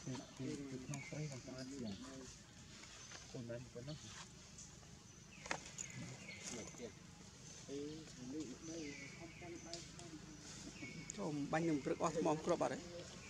không phải làm sao gì con này con nó cho bánh nhầm rất oắt mong crop ở đấy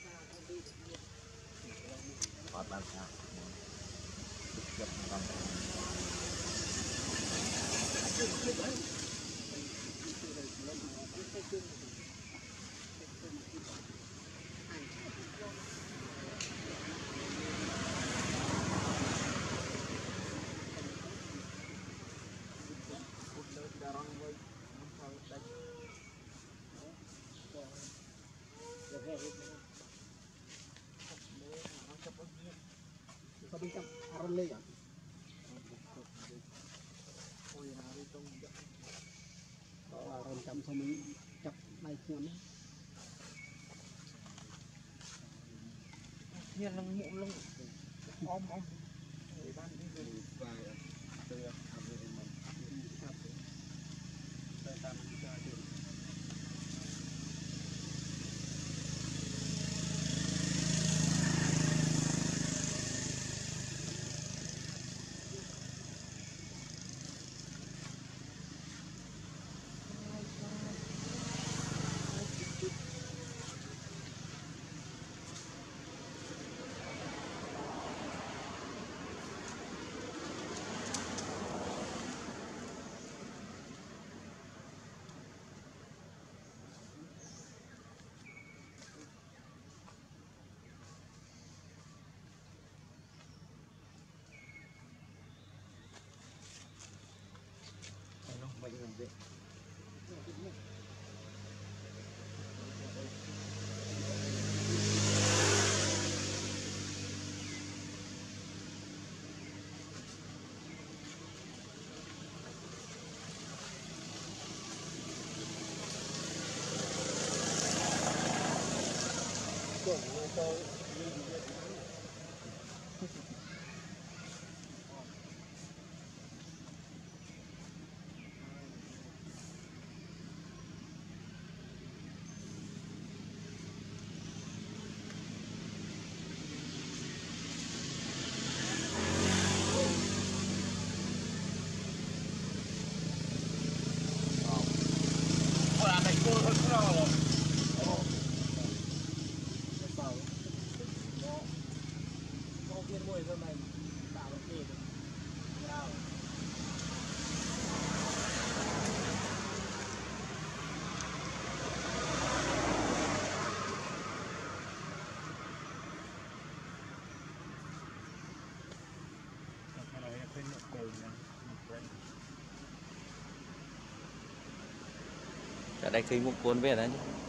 có bên trong Ariana lên à? Ôi nào đi trong đó là trong xong mình chặt này kia nữa. Nhiên lăng mụn lăng om người ban đi rồi vài từ làm về mình chặt từ tam cho đi vậy làm gì ở đây khi một cuốn về đấy